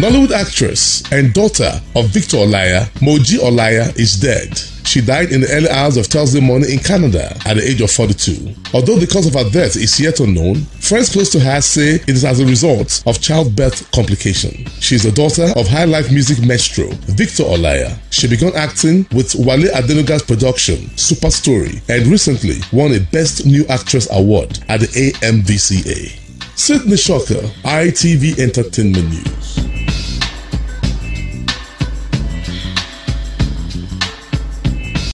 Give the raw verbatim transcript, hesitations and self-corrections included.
Nollywood actress and daughter of Victor Olaiya, Moji Olaiya, is dead. She died in the early hours of Thursday morning in Canada at the age of forty-two. Although the cause of her death is yet unknown, friends close to her say it is as a result of childbirth complication. She is the daughter of high life music maestro Victor Olaiya. She began acting with Wale Adenuga's production Super Story and recently won a Best New Actress award at the A M V C A. Sydney Shocker, I T V Entertainment News.